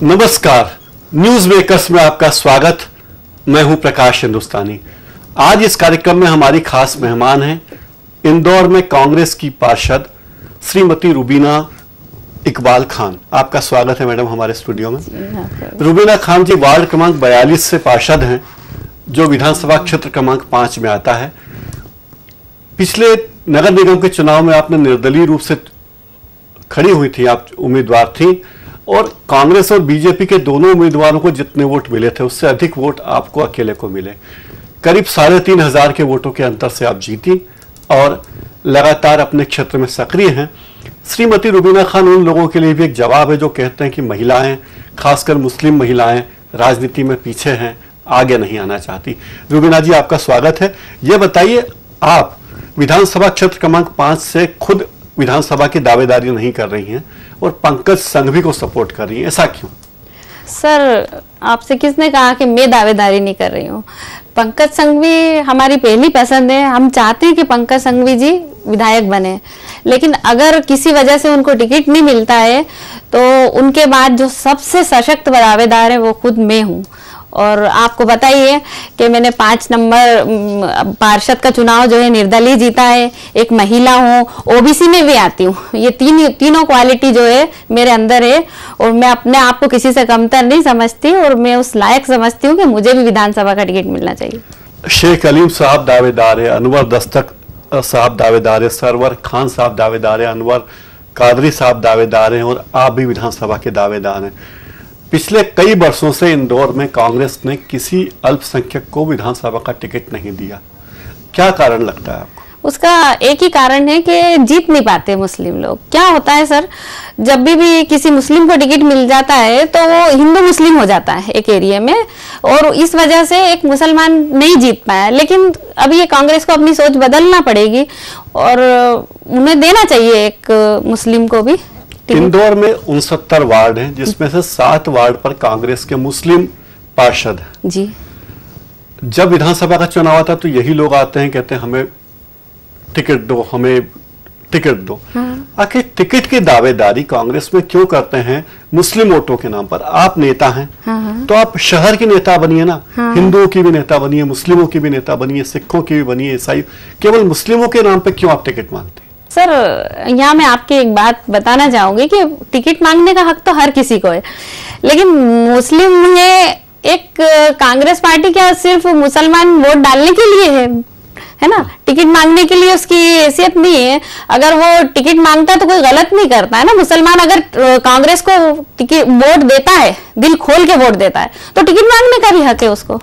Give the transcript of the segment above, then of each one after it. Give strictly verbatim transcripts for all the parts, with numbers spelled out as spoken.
नमस्कार, news makers में आपका स्वागत। मैं हूं प्रकाश हिंदुस्तानी। आज इस कार्यक्रम में हमारी खास मेहमान हैं इंदौर में कांग्रेस की पार्षद श्रीमती रुबीना इकबाल खान। आपका स्वागत है मैडम हमारे स्टूडियो में। रुबीना खान जी वार्ड क्रमांक बयालीस से पार्षद हैं, जो विधानसभा क्षेत्र क्रमांक पांच में आता है। पिछले नगर निगम के चुनाव में आपने निर्दलीय रूप से खड़ी हुई थी, आप उम्मीदवार थी, और कांग्रेस और बीजेपी के दोनों उम्मीदवारों को जितने वोट मिले थे उससे अधिक वोट आपको अकेले को मिले। करीब साढ़े तीन हजार के वोटों के अंतर से आप जीती और लगातार अपने क्षेत्र में सक्रिय हैं। श्रीमती रुबीना खान उन लोगों के लिए भी एक जवाब है जो कहते हैं कि महिलाएं, खासकर मुस्लिम महिलाएं, राजनीति में पीछे हैं, आगे नहीं आना चाहती। रुबीना जी, आपका स्वागत है। ये बताइए, आप विधानसभा क्षेत्र क्रमांक पांच से खुद विधानसभा की दावेदारी नहीं कर रही हैं और पंकज संघवी को सपोर्ट कर रही हैं, ऐसा क्यों? सर, आपसे किसने कहा कि मैं दावेदारी नहीं कर रही हूँ? पंकज संघवी हमारी पहली पसंद है। हम चाहते हैं कि पंकज संघवी जी विधायक बने, लेकिन अगर किसी वजह से उनको टिकट नहीं मिलता है तो उनके बाद जो सबसे सशक्त दावेदार है वो खुद मैं हूँ। और आपको बताइए कि मैंने पांच नंबर पार्षद का चुनाव जो है निर्दलीय जीता है, एक महिला हूँ, ओबीसी में भी आती हूँ। ये तीन तीनों क्वालिटी जो है मेरे अंदर है और मैं अपने आप को किसी से कमतर नहीं समझती और मैं उस लायक समझती हूँ कि मुझे भी विधानसभा का टिकट मिलना चाहिए। शेख अलीम साहब दावेदार है, अनवर दस्तक साहब दावेदार है, सरवर खान साहब दावेदार है, अनवर कादरी साहब दावेदार हैं और आप भी विधानसभा के दावेदार हैं। पिछले कई वर्षों से इंदौर में कांग्रेस ने किसी अल्पसंख्यक को विधानसभा का टिकट नहीं दिया, क्या कारण लगता है आपको? उसका एक ही कारण है कि जीत नहीं पाते मुस्लिम लोग। क्या होता है सर, जब भी भी किसी मुस्लिम को टिकट मिल जाता है तो वो हिंदू मुस्लिम हो जाता है एक एरिया में, और इस वजह से एक मुसलमान नहीं जीत पाया। लेकिन अब ये कांग्रेस को अपनी सोच बदलना पड़ेगी और उन्हें देना चाहिए एक मुस्लिम को भी। इंदौर में उनसत्तर वार्ड हैं, जिसमें से सात वार्ड पर कांग्रेस के मुस्लिम पार्षद हैं जी। जब विधानसभा का चुनाव आता तो यही लोग आते हैं, कहते हैं हमें टिकट दो, हमें टिकट दो। हाँ। आखिर टिकट की दावेदारी कांग्रेस में क्यों करते हैं? मुस्लिम वोटों के नाम पर। आप नेता हैं, हाँ। तो आप शहर की नेता बनिए ना, हाँ। हिंदुओं की भी नेता बनिए, मुस्लिमों की भी नेता बनिए, सिखों की भी बनिए, ईसाई। केवल मुस्लिमों के नाम पर क्यों आप टिकट मांगते हैं? सर, यहाँ मैं आपकी एक बात बताना चाहूंगी कि टिकट मांगने का हक तो हर किसी को है, लेकिन मुस्लिम में एक कांग्रेस पार्टी क्या सिर्फ मुसलमान वोट डालने के लिए है, है ना? टिकट मांगने के लिए उसकी हैसियत नहीं है। अगर वो टिकट मांगता है तो कोई गलत नहीं करता है ना। मुसलमान अगर कांग्रेस को टिकट वोट देता है, दिल खोल के वोट देता है, तो टिकट मांगने का भी हक है उसको।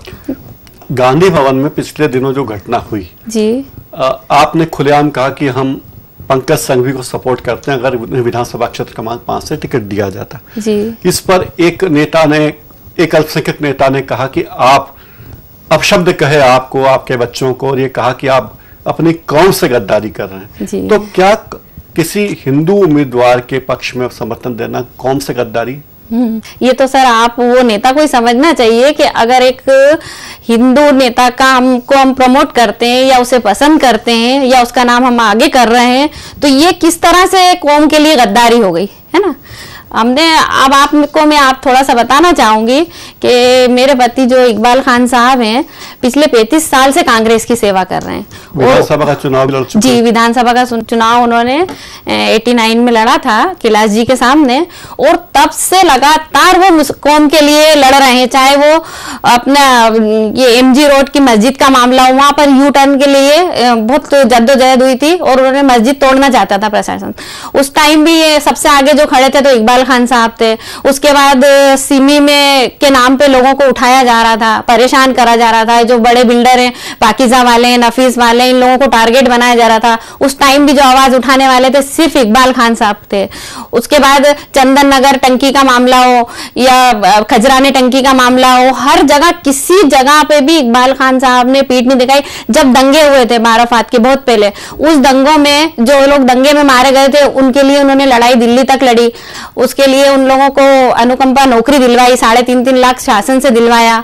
गांधी भवन में पिछले दिनों जो घटना हुई जी, आ, आपने खुलेआम कहा कि हम पंकज संघवी को सपोर्ट करते हैं अगर विधानसभा क्षेत्र क्रमांक पांच से टिकट दिया जाता जी। इस पर एक नेता ने, एक अल्पसंख्यक नेता ने कहा कि आप अपशब्द कहे आपको, आपके बच्चों को, और ये कहा कि आप अपनी कौम से गद्दारी कर रहे हैं जी। तो क्या किसी हिंदू उम्मीदवार के पक्ष में समर्थन देना कौम से गद्दारी? ये तो सर आप वो नेता को ही समझना चाहिए कि अगर एक हिंदू नेता का हमको हम प्रमोट करते हैं या उसे पसंद करते हैं या उसका नाम हम आगे कर रहे हैं तो ये किस तरह से कौम के लिए गद्दारी हो गई, है ना? हमने अब आपको मैं आप थोड़ा सा बताना चाहूंगी कि मेरे पति जो इकबाल खान साहब हैं पिछले पैंतीस साल से कांग्रेस की सेवा कर रहे हैं। विधानसभा का चुनाव लड़ चुके जी, विधानसभा का चुनाव उन्होंने नवासी में लड़ा था कैलाश जी के सामने, और तब से लगातार वो कौम के लिए लड़ रहे हैं। चाहे वो अपना ये एमजी रोड की मस्जिद का मामला हो, वहां पर यू टर्न के लिए बहुत जद्दोजहद हुई थी और उन्होंने मस्जिद तोड़ना चाहता था प्रशासन। उस टाइम भी ये सबसे आगे जो खड़े थे तो इकबाल खान साहब थे। उसके बाद सिमी में के नाम पे लोगों को उठाया जा रहा था, परेशान करा जा रहा था। जो बड़े बिल्डर हैं, पाकिजा वाले, नफीस वाले, इन लोगों को टारगेट बनाया जा रहा था। उस टाइम भी जो आवाज उठाने वाले थे सिर्फ इकबाल खान साहब थे। उसके बाद चंदन नगर टंकी का मामला हो या खजराने टंकी का मामला हो, हर जगह किसी जगह पे भी इकबाल खान साहब ने पीठ नहीं दिखाई। जब दंगे हुए थे बाराफात के बहुत पहले, उस दंगों में जो लोग दंगे में मारे गए थे उनके लिए उन्होंने लड़ाई दिल्ली तक लड़ी। उसके लिए उन लोगों को अनुकंपा नौकरी दिलवाई, साढ़े तीन तीन लाख शासन से दिलवाया।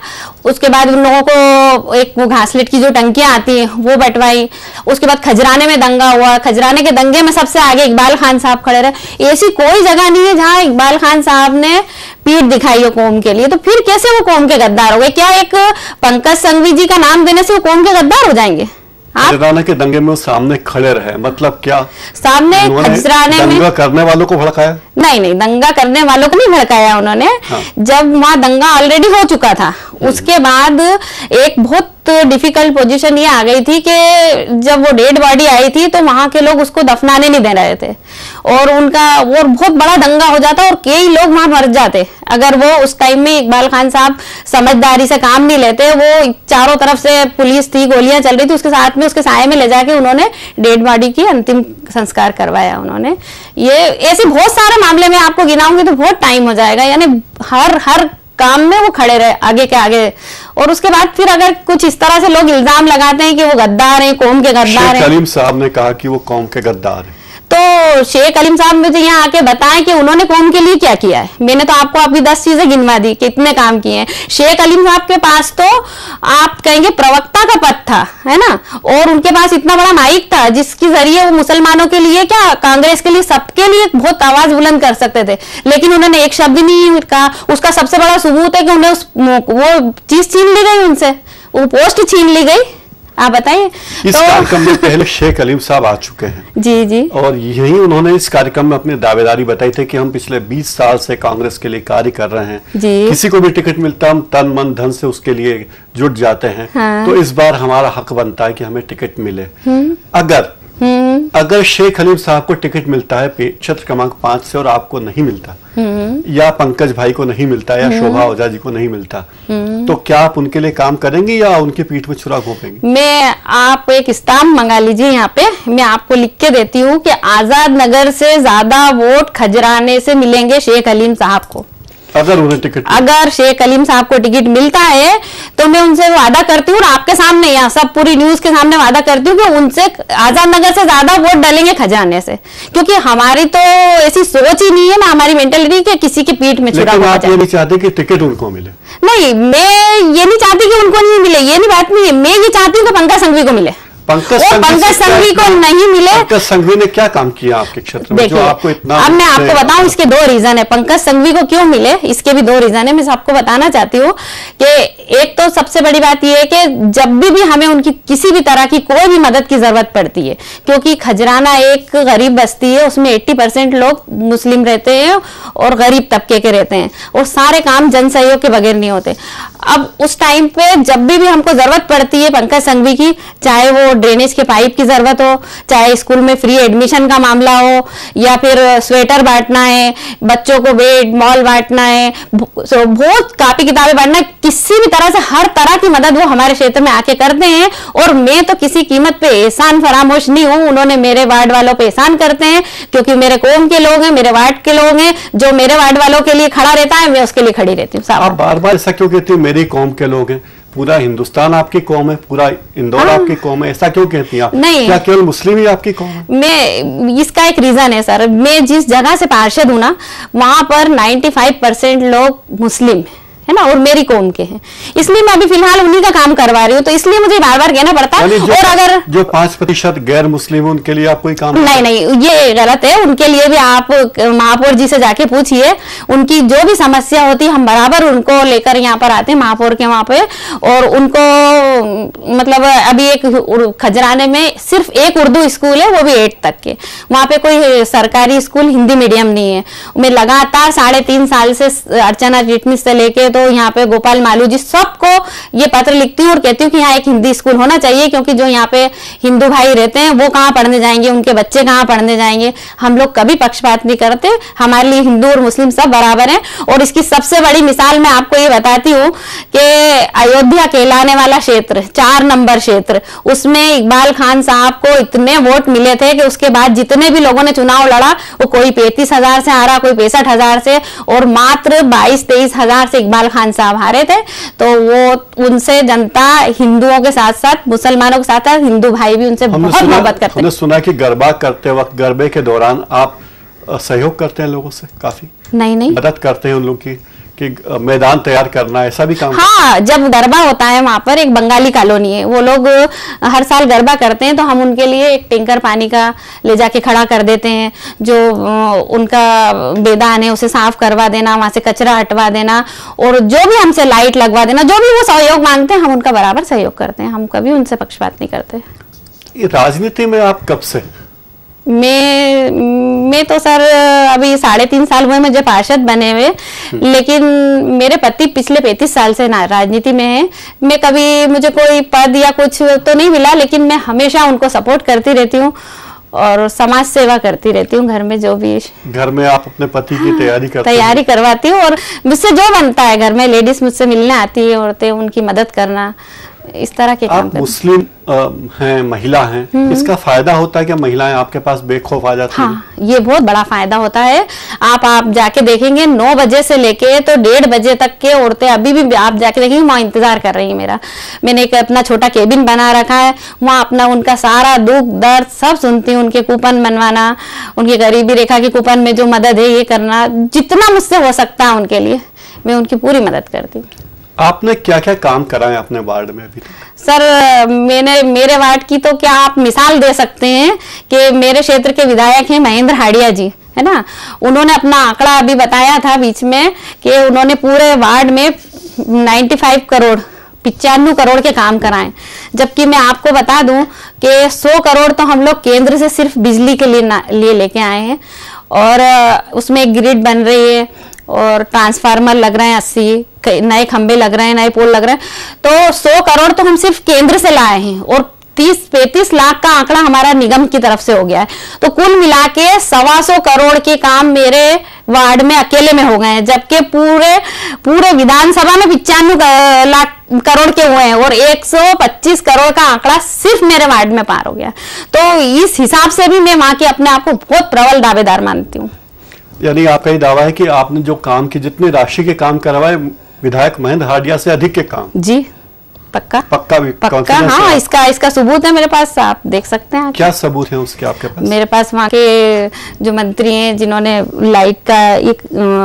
उसके बाद उन लोगों को एक वो घासलेट की जो टंकियां आती हैं वो बंटवाई। उसके बाद खजराने में दंगा हुआ, खजराने के दंगे में सबसे आगे इकबाल खान साहब खड़े रहे। ऐसी कोई जगह नहीं है जहां इकबाल खान साहब ने पीठ दिखाई हो कौम के लिए। तो फिर कैसे वो कौम के गद्दार हो गए? क्या एक पंकज संघवी जी का नाम देने से वो कौम के गद्दार हो जाएंगे? खजराने के दंगे में वो सामने खड़े रहे, मतलब क्या सामने खजराने में दंगा करने वालों को भड़काया? नहीं नहीं, दंगा करने वालों को नहीं भड़काया उन्होंने। हाँ। जब वहां दंगा ऑलरेडी हो चुका था, उसके बाद एक बहुत डिफिकल्ट पोजीशन ये आ गई थी कि जब वो डेड बॉडी आई थी तो वहां के लोग उसको दफनाने नहीं दे रहे थे और उनका वो बहुत बड़ा दंगा हो जाता और कई लोग वहां मर जाते अगर वो उस टाइम में इकबाल खान साहब समझदारी से काम नहीं लेते। वो चारों तरफ से पुलिस थी, गोलियां चल रही थी, उसके साथ में उसके साये में ले जाके उन्होंने डेड बॉडी की अंतिम संस्कार करवाया उन्होंने। ये ऐसे बहुत सारे मामले में आपको गिनाऊंगी तो बहुत टाइम हो जाएगा। यानी हर हर काम में वो खड़े रहे आगे के आगे। और उसके बाद फिर अगर कुछ इस तरह से लोग इल्जाम लगाते हैं कि वो गद्दार हैं, कौम के गद्दार हैं। शेख कलीम साहब ने कहा कि वो कौम के गद्दार हैं, तो शेख कलीम साहब मुझे यहाँ आके बताएं कि उन्होंने कौम के लिए क्या किया है। मैंने तो आपको अभी दस चीजें गिनवा दी, कितने काम किए हैं। शेख कलीम साहब के पास तो आप कहेंगे प्रवक्ता का पद था, है ना, और उनके पास इतना बड़ा माइक था जिसके जरिए वो मुसलमानों के लिए क्या, कांग्रेस के लिए, सबके लिए बहुत आवाज बुलंद कर सकते थे। लेकिन उन्होंने एक शब्द नहीं कहा। उसका सबसे बड़ा सबूत है कि उन्हें उस वो चीज छीन ली गई, उनसे वो पोस्ट छीन ली गई। आप बताइए। इस तो कार्यक्रम में पहले शेख कलीम साहब आ चुके हैं जी जी, और यही उन्होंने इस कार्यक्रम में अपनी दावेदारी बताई थी कि हम पिछले बीस साल से कांग्रेस के लिए कार्य कर रहे हैं जी। किसी को भी टिकट मिलता हम तन मन धन से उसके लिए जुट जाते हैं। हाँ। तो इस बार हमारा हक बनता है कि हमें टिकट मिले। अगर अगर शेख कलीम साहब को टिकट मिलता है क्षेत्र क्रमांक पांच से और आपको नहीं मिलता, या पंकज भाई को नहीं मिलता, या शोभा ओझा जी को नहीं मिलता, तो क्या आप उनके लिए काम करेंगे या उनके पीठ में छुरा घोंपेंगे? मैं आप एक स्टाम्प मंगा लीजिए यहाँ पे, मैं आपको लिख के देती हूँ कि आजाद नगर से ज्यादा वोट खजराने से मिलेंगे शेख कलीम साहब को। अगर उन्हें टिकट अगर शेख कलीम साहब को टिकट मिलता है तो मैं उनसे वादा करती हूँ, और आपके सामने यहाँ सब पूरी न्यूज के सामने वादा करती हूँ कि उनसे आजाद नगर से ज्यादा वोट डालेंगे खजाने से। क्योंकि हमारी तो ऐसी सोच ही नहीं है ना, हमारी मेंटेलिटी कि किसी की पीठ में छुरा हो जाए। ये नहीं चाहते कि टिकट उनको मिले? नहीं, मैं ये नहीं चाहती कि उनको नहीं मिले, ये नहीं बात नहीं है। मैं ये चाहती हूँ कि पंकज संघवी को मिले। पंकज संघवी को नहीं मिले। पंकज संघवी ने क्या काम किया आपके क्षेत्र में जो आपको इतना? अब मैं आपको बताऊं इसके दो रीजन है। पंकज संघवी को क्यों मिले, इसके भी दो रीजन है। मैं आपको बताना चाहती हूँ कि एक तो सबसे बड़ी बात यह है कि जब भी भी हमें उनकी किसी भी तरह की कोई भी मदद की जरूरत पड़ती है, क्योंकि खजराना एक गरीब बस्ती है, उसमें अस्सी परसेंट लोग मुस्लिम रहते हैं और गरीब तबके के रहते हैं, और सारे काम जन सहयोग के बगैर नहीं होते। अब उस टाइम पे जब भी भी हमको जरूरत पड़ती है पंकज संघवी की, चाहे वो ड्रेनेज के पाइप की जरूरत हो, चाहे स्कूल में फ्री एडमिशन का मामला हो, या फिर स्वेटर बांटना है, बच्चों को बेड मॉल बांटना है, बहुत कापी किताबें बांटना है, किसी भी तरह से हर तरह की मदद वो हमारे क्षेत्र में आके करते हैं। और मैं तो किसी कीमत पे एहसान फरामोश नहीं हूँ। उन्होंने मेरे वार्ड वालों पे एहसान करते हैं, क्योंकि मेरे कौम के लोग हैं, मेरे वार्ड के लोग हैं। जो मेरे वार्ड वालों के लिए खड़ा रहता है मैं उसके लिए खड़ी रहती हूँ। आप बार बार ऐसा क्यों कहती हूँ मेरी कौम के लोग हैं? पूरा हिंदुस्तान आपकी कौम है, पूरा इंदौर आपकी कौम है, ऐसा क्यों कहती हैं आप? नहीं, क्या केवल मुस्लिम ही आपकी कौम है? मैं इसका एक रीजन है सर, मैं जिस जगह से पार्षद हूं ना, वहां पर पचानवे परसेंट लोग मुस्लिम हैं, है ना, और मेरी कौम के हैं, इसलिए मैं अभी फिलहाल उन्हीं का काम करवा रही हूँ। तो इसलिए मुझे बार बार कहना पड़ता है। और अगर जो पांच प्रतिशत गैर मुस्लिम उनके लिए आप कोई काम नहीं नहीं, ये गलत है। उनके लिए भी आप महापौर जी से जाके पूछिए, उनकी जो भी समस्या होती है हम बराबर उनको लेकर यहाँ पर आते हैं महापौर के वहां पे। और उनको मतलब अभी एक खजराने में सिर्फ एक उर्दू स्कूल है, वो भी एट तक के, वहां पे कोई सरकारी स्कूल हिंदी मीडियम नहीं है। मैं लगातार साढ़े तीन साल से अर्चना चिटनिस से लेके तो यहाँ पे गोपाल मालू जी सबको ये पत्र लिखती हूँ और कहती हूँ कि यहाँ एक हिंदी स्कूल होना चाहिए, क्योंकि जो यहाँ पे हिंदू भाई रहते हैं वो कहाँ पढ़ने जाएंगे, उनके बच्चे कहाँ पढ़ने जाएंगे। हम लोग कभी पक्षपात नहीं करते, हमारे लिए हिंदू और मुस्लिम सब बराबर हैं। और इसकी सबसे बड़ी मिसाल मैं आपको ये बताती हूँ कि अयोध्या कहलाने वाला क्षेत्र, चार नंबर क्षेत्र, उसमें इकबाल खान साहब को इतने वोट मिले थे कि उसके बाद जितने भी लोगों ने चुनाव लड़ा, वो कोई पैंतीस हजार से हारा, कोई पैंसठ हजार से, और मात्र बाईस तेईस हजार से इकबाल खान साहब हारे थे। तो वो उनसे जनता हिंदुओं के साथ साथ मुसलमानों के साथ साथ हिंदू भाई भी उनसे बहुत मोहब्बत करते हैं। हमने सुना कि गरबा करते वक्त, गरबे के दौरान आप सहयोग करते हैं लोगों से, काफी नहीं नहीं मदद करते हैं उन लोगों की, कि मैदान तैयार करना, ऐसा भी काम? हाँ, जब गरबा होता है वहां पर, एक बंगाली कॉलोनी है, वो लोग हर साल गरबा करते हैं, तो हम उनके लिए एक टैंकर पानी का ले जाके खड़ा कर देते हैं। जो उनका मैदान है उसे साफ करवा देना, वहां से कचरा हटवा देना, और जो भी हमसे लाइट लगवा देना, जो भी वो सहयोग मांगते हैं हम उनका बराबर सहयोग करते हैं। हम कभी उनसे पक्षपात नहीं करते। राजनीति में आप कब से? मैं मैं तो सर अभी साढ़े तीन साल हुए मुझे पार्षद बने हुए, लेकिन मेरे पति पिछले पैंतीस साल से ना राजनीति में है। मैं कभी, मुझे कोई पद या कुछ तो नहीं मिला, लेकिन मैं हमेशा उनको सपोर्ट करती रहती हूँ और समाज सेवा करती रहती हूँ। घर में जो भी, घर में आप अपने पति की तैयारी करते तैयारी करवाती हूँ, और मुझसे जो बनता है घर में, लेडीज मुझसे मिलने आती है, औरतें, उनकी मदद करना, इस तरह के काम। आप मुस्लिम हैं, महिला हैं, इसका फायदा होता है क्या? महिलाएं आपके पास बेखौफ आ जाती हैं? हाँ, ये बहुत बड़ा फायदा होता है। आप आप जाके देखेंगे नौ बजे से लेके तो डेढ़ बजे तक के औरतें अभी भी आप जाके देखेंगे वहाँ इंतजार कर रही है मेरा। मैंने एक अपना छोटा केबिन बना रखा है, वहाँ अपना उनका सारा दुख दर्द सब सुनती हूँ। उनके कूपन बनवाना, उनकी गरीबी रेखा के कूपन में जो मदद है ये करना, जितना मुझसे हो सकता है उनके लिए मैं उनकी पूरी मदद करती हूँ। आपने क्या क्या काम करा है अपने वार्ड में अभी तक? सर, मैंने मेरे वार्ड की तो क्या आप मिसाल दे सकते हैं कि मेरे क्षेत्र के विधायक हैं महेंद्र हाड़िया जी, है ना। उन्होंने अपना आंकड़ा अभी बताया था बीच में कि उन्होंने पूरे वार्ड में पचानवे करोड़ पिचानवे करोड़ के काम कराए, जबकि मैं आपको बता दूं कि सौ करोड़ तो हम लोग केंद्र से सिर्फ बिजली के लिए लिए लेके आए हैं, और उसमें एक ग्रिड बन रही है और ट्रांसफार्मर लग रहे हैं, अस्सी नए खंबे लग रहे हैं, नए पोल लग रहे हैं। तो सौ करोड़ तो हम सिर्फ केंद्र से लाए हैं, और तीस पैंतीस लाख का आंकड़ा हमारा निगम की तरफ से हो गया है। तो कुल मिला के सवा सौ करोड़ के काम मेरे वार्ड में अकेले में हो गए हैं, जबकि पूरे पूरे विधानसभा में पिचानवे लाख करोड़ के हुए हैं, और एक सौ पच्चीस करोड़ का आंकड़ा सिर्फ मेरे वार्ड में पार हो गया। तो इस हिसाब से भी मैं वहां के अपने आप को बहुत प्रबल दावेदार मानती हूँ। यानी आपका ये दावा है कि आपने जो काम की, जितने राशि के काम करवाए, विधायक महेंद्र हाड़िया से अधिक के काम? जी, पक्का पक्का भी पक्का। हाँ, इसका इसका सबूत है मेरे पास, आप देख सकते हैं। क्या सबूत है उसके आपके पास? मेरे पास वहाँ के जो मंत्री हैं जिन्होंने लाइट का एक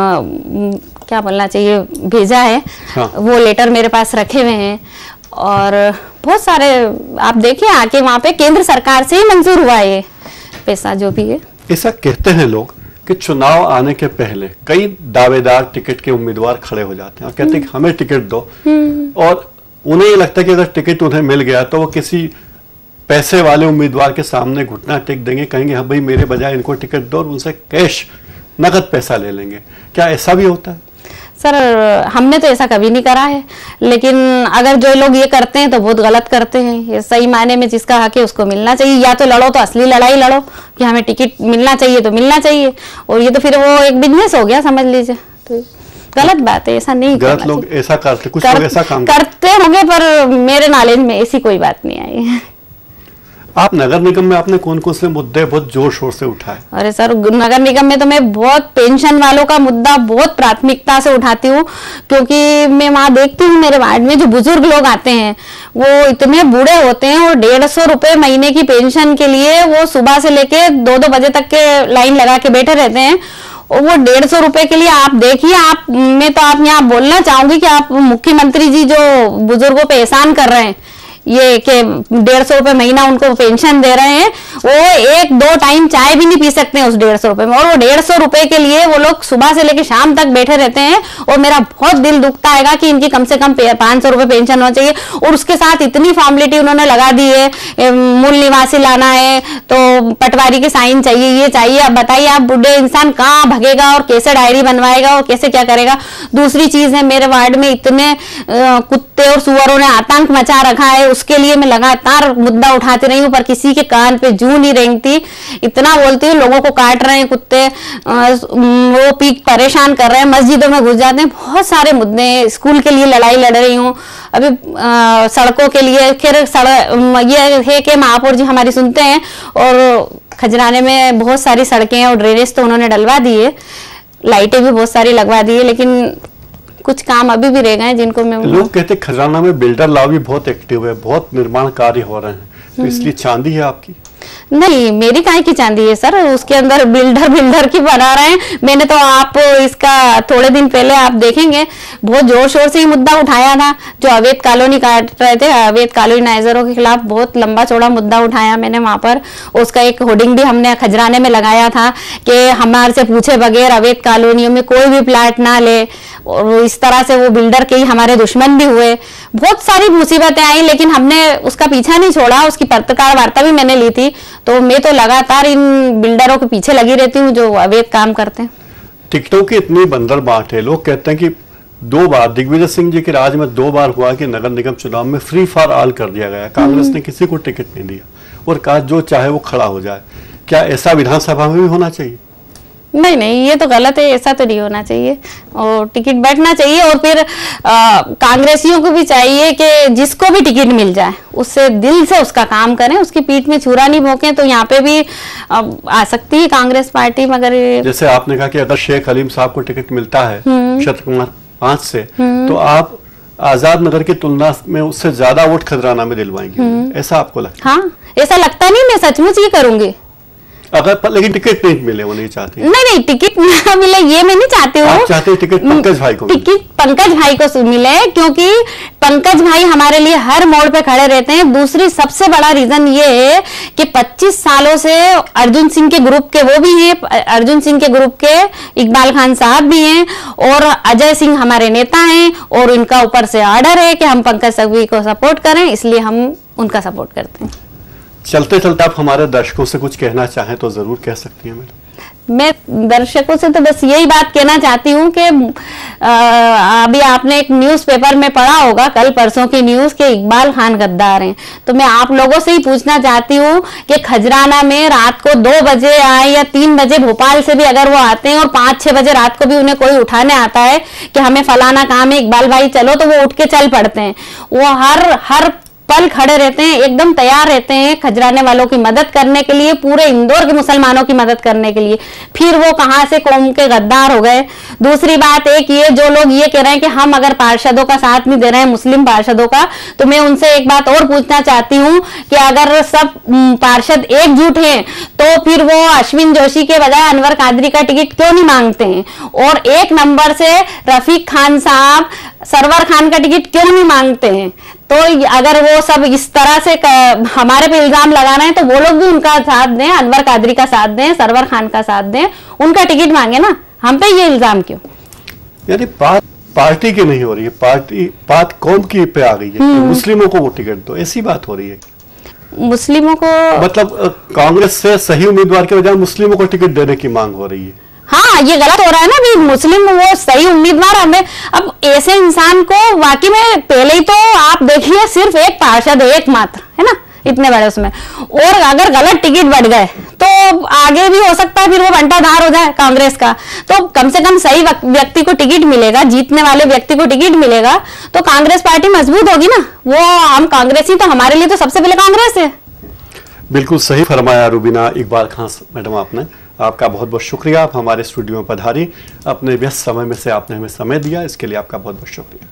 आ, क्या बोलना चाहिए भेजा है, हाँ। वो लेटर मेरे पास रखे हुए हैं, और बहुत सारे आप देखिए आके वहाँ पे केंद्र सरकार से ही मंजूर हुआ है पैसा जो भी है। ऐसा कहते हैं लोग कि चुनाव आने के पहले कई दावेदार टिकट के उम्मीदवार खड़े हो जाते हैं और कहते हैं कि हमें टिकट दो, और उन्हें ये लगता है कि अगर टिकट उन्हें मिल गया तो वो किसी पैसे वाले उम्मीदवार के सामने घुटना टेक देंगे, कहेंगे हाँ भाई मेरे बजाय इनको टिकट दो, और उनसे कैश नकद पैसा ले लेंगे। क्या ऐसा भी होता है? सर, हमने तो ऐसा कभी नहीं करा है, लेकिन अगर जो लोग ये करते हैं तो बहुत गलत करते हैं। ये सही मायने में जिसका हक है उसको मिलना चाहिए, या तो लड़ो तो असली लड़ाई लड़ो कि हमें टिकट मिलना चाहिए तो मिलना चाहिए, और ये तो फिर वो एक बिजनेस हो गया समझ लीजिए। तो गलत बात है, ऐसा नहीं गलत लोग ऐसा करते, कुछ कर, लोग ऐसा काम करते होंगे, पर मेरे नॉलेज में ऐसी कोई बात नहीं आई। आप नगर निगम में आपने कौन कौन से मुद्दे बहुत जोर शोर से उठाए? अरे सर, नगर निगम में तो मैं बहुत पेंशन वालों का मुद्दा बहुत प्राथमिकता से उठाती हूँ, क्योंकि मैं वहां देखती हूँ मेरे वार्ड में जो बुजुर्ग लोग आते हैं वो इतने बूढ़े होते हैं, और डेढ़ सौ रुपए महीने की पेंशन के लिए वो सुबह से लेके दो दो बजे तक के लाइन लगा के बैठे रहते हैं, और वो डेढ़ सौ रुपए के लिए आप देखिए। आप मैं तो आप यहाँ बोलना चाहूंगी कि आप मुख्यमंत्री जी जो बुजुर्गों पे एहसान कर रहे हैं, ये कि डेढ़ सौ रुपए महीना उनको पेंशन दे रहे हैं, वो एक दो टाइम चाय भी नहीं पी सकते हैं उस डेढ़ सौ रुपए में, और वो डेढ़ सौ रुपए के लिए वो लोग सुबह से लेकर शाम तक बैठे रहते हैं। और मेरा बहुत दिल दुखता है कि इनकी कम से कम पांच सौ रुपए पेंशन होना चाहिए, और उसके साथ इतनी फॉर्मेलिटी उन्होंने लगा दी है, मूल निवासी लाना है तो पटवारी के साइन चाहिए, ये चाहिए। अब बताइए, आप बुढ़े इंसान कहाँ भगेगा और कैसे डायरी बनवाएगा और कैसे क्या करेगा? दूसरी चीज है, मेरे वार्ड में इतने कुत्ते और सुअरों ने आतंक मचा रखा है, उसके लिए मैं लगातार मुद्दा उठाती रही हूँ, पर किसी के कान पे जू नहीं रेंगती। इतना बोलती हूँ, लोगों को काट रहे हैं कुत्ते, वो पीक परेशान कर रहे हैं, मस्जिदों में घुस जाते हैं, बहुत सारे मुद्दे हैं। स्कूल के लिए लड़ाई लड़ रही हूँ अभी, आ, सड़कों के लिए। खैर सड़क ये है कि महापौर जी हमारी सुनते हैं, और खजराने में बहुत सारी सड़कें हैं और ड्रेनेज तो उन्होंने डलवा दी है, लाइटें भी बहुत सारी लगवा दी है, लेकिन कुछ काम अभी भी रह गए जिनको मैं। लोग कहते हैं खजराना में बिल्डर लॉबी बहुत एक्टिव है, बहुत निर्माण कार्य हो रहे हैं, तो इसलिए चांदी है आपकी? नहीं, मेरी काहे की चांदी है सर, उसके अंदर बिल्डर बिल्डर की बना रहे हैं। मैंने तो आप इसका थोड़े दिन पहले आप देखेंगे बहुत जोर शोर से ही मुद्दा उठाया था, जो अवैध कॉलोनी काट रहे थे, अवैध कॉलोनाइजरों के खिलाफ बहुत लंबा चौड़ा मुद्दा उठाया मैंने वहां पर। उसका एक होर्डिंग भी हमने खजराने में लगाया था कि हमारे से पूछे बगैर अवैध कॉलोनियों में कोई भी प्लाट ना ले, और इस तरह से वो बिल्डर के ही हमारे दुश्मन भी हुए। बहुत सारी मुसीबतें आई, लेकिन हमने उसका पीछा नहीं छोड़ा। उसकी पत्रकार वार्ता भी मैंने ली थी। तो मैं तो लगातार इन बिल्डरों के पीछे लगी रहती हूँ जो अवैध काम करते हैं। टिकटों की इतनी बंदर बाट है, लोग कहते हैं कि दो बार दिग्विजय सिंह जी के राज में दो बार हुआ कि नगर निगम चुनाव में फ्री फॉर ऑल कर दिया गया, कांग्रेस ने किसी को टिकट नहीं दिया और कहा जो चाहे वो खड़ा हो जाए। क्या ऐसा विधानसभा में भी होना चाहिए? नहीं नहीं, ये तो गलत है, ऐसा तो नहीं होना चाहिए। और टिकट बैठना चाहिए, और फिर कांग्रेसियों को भी चाहिए कि जिसको भी टिकट मिल जाए उससे दिल से उसका काम करें, उसकी पीठ में छुरा नहीं भोंके। तो यहाँ पे भी आ, आ सकती है कांग्रेस पार्टी, मगर जैसे आपने कहा कि अगर शेख हलीम साहब को टिकट मिलता है शरद कुमार पांच से, तो आप आजाद नगर की तुलना में उससे ज्यादा वोट खजराना में दिलवाएंगे, ऐसा आपको लगता है? हाँ, ऐसा लगता नहीं, मैं सचमुच ये करूंगी अगर पर, लेकिन टिकट नहीं मिले, वो नहीं चाहती। नहीं नहीं, टिकट ना मिले ये मैं नहीं चाहती हूँ। आप चाहते हैं टिकट पंकज भाई को? टिकट पंकज भाई को मिले, क्योंकि पंकज भाई हमारे लिए हर मोड़ पे खड़े रहते हैं। दूसरी सबसे बड़ा रीजन ये है कि पच्चीस सालों से अर्जुन सिंह के ग्रुप के वो भी हैं, अर्जुन सिंह के ग्रुप के इकबाल खान साहब भी हैं, और अजय सिंह हमारे नेता हैं, और इनका ऊपर से ऑर्डर है कि हम पंकज संघवी को सपोर्ट करें, इसलिए हम उनका सपोर्ट करते हैं। चलते चलते आप हमारे दर्शकों से कुछ कहना चाहें तो जरूर कह सकती हैं। मैं दर्शकों से तो बस यही बात कहना चाहती हूँ कि अभी आपने एक न्यूज़पेपर में पढ़ा होगा कल परसों की न्यूज़ के इकबाल खान गद्दार हैं। तो मैं आप लोगों से ही पूछना चाहती हूँ कि खजराना में रात को दो बजे आए या तीन बजे भोपाल से भी अगर वो आते हैं और पाँच छह बजे रात को भी उन्हें कोई उठाने आता है कि हमें फलाना काम है इकबाल भाई चलो, तो वो उठ के चल पड़ते हैं। वो हर हर पल खड़े रहते हैं, एकदम तैयार रहते हैं खजराने वालों की मदद करने के लिए, पूरे इंदौर के मुसलमानों की मदद करने के लिए। फिर वो कहां से कौम के गद्दार हो गए। दूसरी बात एक ये, जो लोग ये कह रहे हैं कि हम अगर पार्षदों का साथ नहीं दे रहे हैं, मुस्लिम पार्षदों का, तो मैं उनसे एक बात और पूछना चाहती हूँ कि अगर सब पार्षद एकजुट हैं तो फिर वो अश्विन जोशी के बजाय अनवर कादरी का टिकट क्यों नहीं मांगते हैं? और एक नंबर से रफीक खान साहब सरवर खान का टिकट क्यों नहीं मांगते हैं? तो अगर वो सब इस तरह से हमारे पे इल्जाम लगा रहे हैं तो वो लोग भी उनका साथ दें, अनवर कादरी का साथ दें, सरवर खान का साथ दें, उनका टिकट मांगे ना, हम पे ये इल्जाम क्यों? यानी बात पार्टी की नहीं हो रही है, पार्टी बात कौम की पे आ गई है, मुस्लिमों को वो टिकट दो, ऐसी बात हो रही है। मुस्लिमों को मतलब कांग्रेस से सही उम्मीदवार के बजाय मुस्लिमों को टिकट देने की मांग हो रही है। हाँ, ये गलत हो रहा है ना भी, मुस्लिम वो सही उम्मीदवार हमें, अब ऐसे इंसान को वाकई में पहले ही तो आप देखिए सिर्फ एक पार्षद एक मात्र है ना इतने बड़े उसमें, और अगर गलत टिकट बढ़ गए तो आगे भी हो सकता है फिर वो बंटाधार हो जाए कांग्रेस का। तो कम से कम सही व्यक्ति को टिकट मिलेगा, जीतने वाले व्यक्ति को टिकट मिलेगा तो कांग्रेस पार्टी मजबूत होगी ना। वो हम कांग्रेसी, तो हमारे लिए तो सबसे पहले कांग्रेस है। बिल्कुल सही फरमाया रुबीना इकबाल खान मैडम आपने, आपका बहुत बहुत शुक्रिया। आप हमारे स्टूडियो में पधारी, अपने व्यस्त समय में से आपने हमें समय दिया, इसके लिए आपका बहुत बहुत शुक्रिया।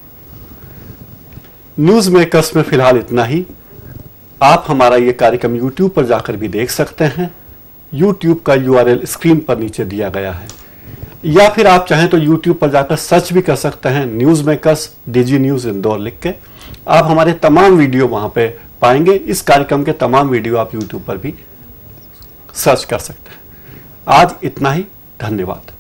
न्यूज मेकर्स में फिलहाल इतना ही। आप हमारा ये कार्यक्रम यूट्यूब पर जाकर भी देख सकते हैं। यूट्यूब का यूआरएल स्क्रीन पर नीचे दिया गया है, या फिर आप चाहें तो यूट्यूब पर जाकर सर्च भी कर सकते हैं news makers DG news Indore लिख के। आप हमारे तमाम वीडियो वहां पे पाएंगे। इस कार्यक्रम के तमाम वीडियो आप यूट्यूब पर भी सर्च कर सकते हैं। आज इतना ही, धन्यवाद।